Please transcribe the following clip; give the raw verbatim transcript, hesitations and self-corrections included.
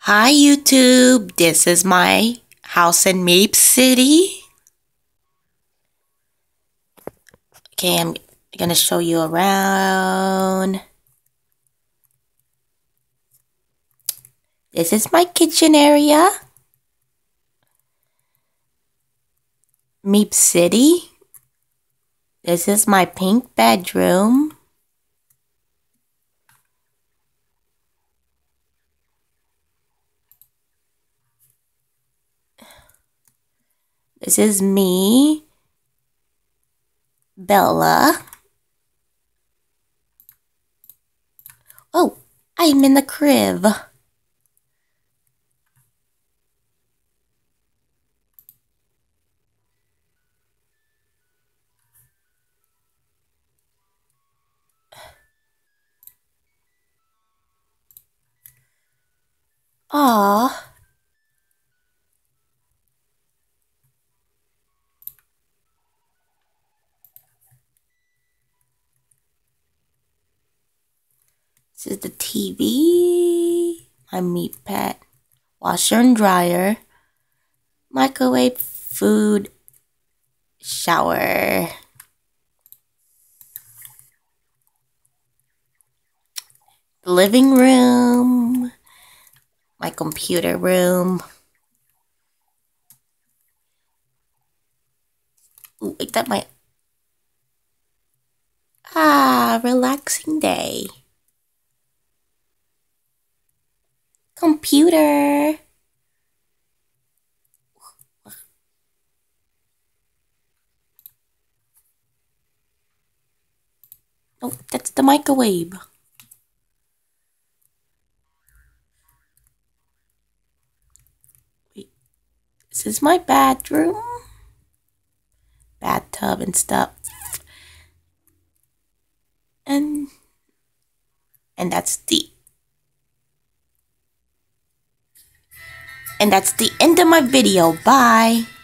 Hi YouTube, this is my house in Meep City. Okay, I'm gonna show you around. This is my kitchen area. Meep City. This is my pink bedroom. This is me, Bella. Oh, I'm in the crib. Aw. This is the T V, my meat pad, washer and dryer, microwave, food, shower. The living room, my computer room. Ooh, wait, that might. Ah, relaxing day. Computer. Oh, that's the microwave. Wait, this is my bathroom. Bathtub and stuff. And and that's the and that's the end of my video. Bye.